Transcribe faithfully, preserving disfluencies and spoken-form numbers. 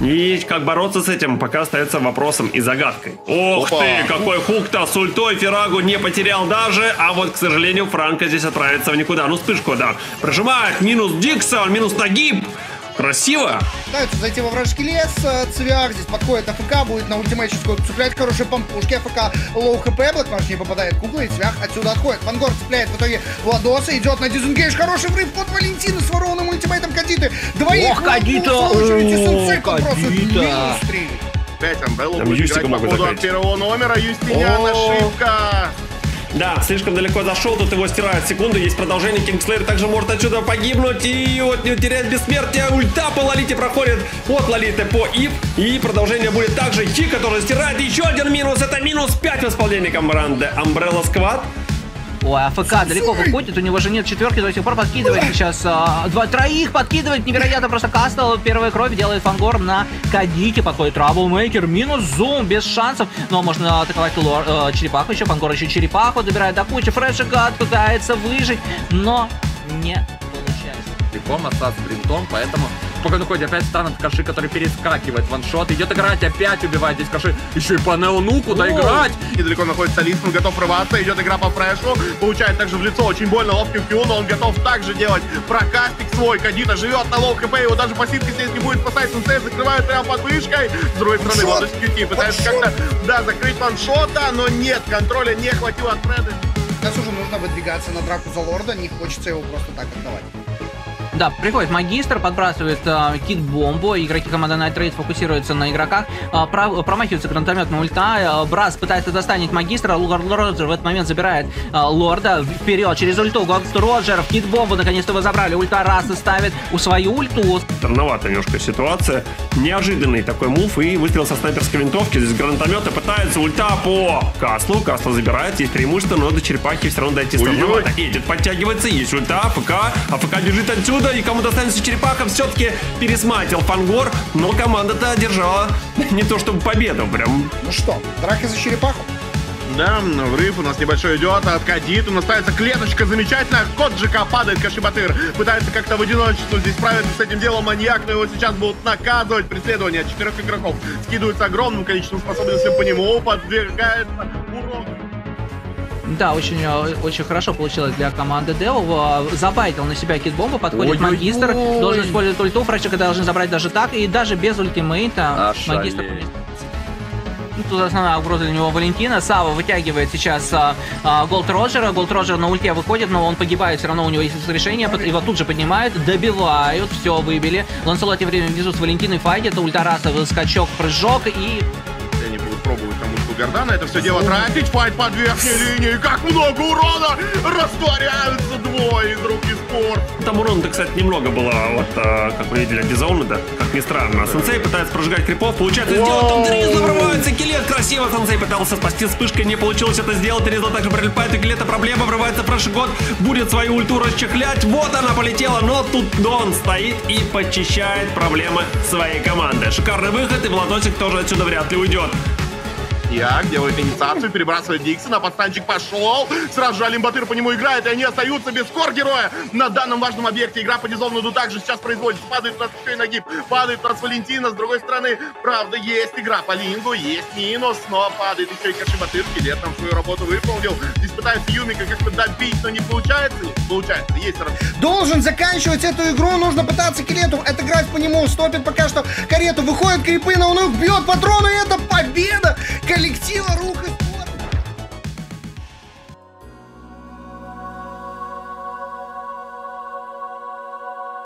И как бороться с этим, пока остается вопросом и загадкой. Ох Опа. ты, какой хук-то с ультой Ферагу не потерял даже, а вот, к сожалению, Франко здесь отправится в никуда. Ну, вспышку, да. Прожимает, минус Диксон, минус Нагиб. Красиво. Пытаются зайти во вражеский лес. Цвях здесь подходит АФК, будет на ультимейческую цеплять хорошие помпушки. АФК лоу хп, Блэкмарш не попадает кукла, и Цвях отсюда отходит. Вангор цепляет в итоге Владоса, идет на дизенгейдж. Хороший врыв от Валентины с ворованным ультимейтом Кадиты. Двоих Ох, Кадита! Опять Амбеллу будет играть по ходу от первого номера. Юстиниан, ошибка. Да, слишком далеко зашел, тут его стирают секунду, есть продолжение, Кингслейер также может отсюда погибнуть и вот не теряет бессмертие, ульта по Лолите проходит от Лолиты по Ив, и продолжение будет также Хи, который стирает еще один минус, это минус пять в исполнении команды Umbrella Squad. Ой, АФК далеко выходит, у него же нет четверки, до сих пор подкидывает сейчас а, два троих, подкидывает невероятно просто Кастл, первая кровь делает Фангор на Кадите, подходит Траблмейкер, минус Зум, без шансов, но можно атаковать лор, э, черепаху еще, Фангор еще черепаху добирает до кучи, Фрешика пытается выжить, но не получается. Легком остаться с Бринтом, поэтому спокойно ходит, опять станет Каши, который перескакивает, ваншот, идет играть, опять убивает здесь Каши, еще и по Неону, куда играть? Недалеко находится Лис, он готов врываться, идет игра по фрешу, получает также в лицо очень больно ловким Q, но он готов также делать прокастик свой, Кадита живет на лоу хп, его даже пассивка здесь не будет спасать, Сенсей закрывает прямо под вышкой, с другой стороны Владос Кьюти пытается как-то, да, закрыть ваншота, но нет, контроля не хватило от Фреда. Сейчас уже нужно выдвигаться на драку за лорда, не хочется его просто так отдавать. Да, приходит Магистр, подбрасывает э, кит-бомбу, игроки команды Night Raid фокусируются на игроках, э, про, промахивается гранатометная ульта, э, Брас пытается достанет Магистра, Лорд Роджер в этот момент забирает э, Лорда вперед через ульту, Гонст Роджер, кит-бомбу наконец-то его забрали, ульта Раса ставит у свою ульту. Странноватая немножко ситуация, неожиданный такой мув и выстрел со снайперской винтовки, здесь гранатомета пытается, ульта по Каслу, Касл забирает, есть преимущество, но до черепахи все равно дойти странновато, Эдит подтягивается, есть ульта, АФК, АФК бежит отсюда, и кому достанется черепаха, все-таки пересматил Фангор, но команда-то одержала не то чтобы победу, прям. Ну что, драка за черепаху? Да, врыв у нас небольшой идет от Кадит, у нас ставится клеточка замечательная, Коджика падает, Кашибатыр пытается как-то в одиночеству здесь справиться с этим делом, маньяк, но его сейчас будут наказывать, преследование от четырех игроков скидывается огромным количеством способностей по нему, подвергается урону. Да, очень, очень хорошо получилось для команды Devil. Забайтил на себя кит-бомбу, подходит Ой-ой-ой. Магистр, должен использовать ульту, Фречика должен забрать даже так, и даже без ультимейта Магистр. Ну, тут основная угроза для него Валентина. Сава вытягивает сейчас а, а, Голд Роджера. Голд Роджер на ульте выходит, но он погибает, все равно у него есть решение. Его тут же поднимают, добивают, все, выбили. Ланселот тем временем внизу с Валентиной файтит, ультараса, скачок, прыжок и... Они будут пробовать там ульту Гордана, это все дело тратить, файт под верхней линией, как много урона, растворяются двое из руки спорт. Там урона-то, кстати, немного было, вот, а, как мы видели, Дизауна, да, как ни странно. Сенсей пытается прожигать крипов, получается сделать, там Тризла врывается, Килет красиво, Сенсей пытался спасти вспышкой, не получилось это сделать, Тризла также прилипает, у Килета проблема, врывается Фрешгот, будет свою ульту расчехлять, вот она полетела, но тут Дон стоит и подчищает проблемы своей команды. Шикарный выход, и Владосик тоже отсюда вряд ли уйдет. Як делает инициацию, перебрасывает Диксона, подстанчик пошел, сразу же Алимбатыр по нему играет, и они остаются без кор-героя на данном важном объекте. Игра по дизовну также сейчас производится, падает у нас еще и Нагиб, падает у нас Валентина, с другой стороны, правда, есть игра по Лингу, есть минус, но падает еще и Кашибатыр, Скелет там свою работу выполнил, здесь пытается Юмика как-то добить, но не получается, не получается, есть раз. Должен заканчивать эту игру, нужно пытаться Килету отыграть по нему, стопит пока что карету, выходит крипы, но он их бьет патроны, и это победа коллектива Рух и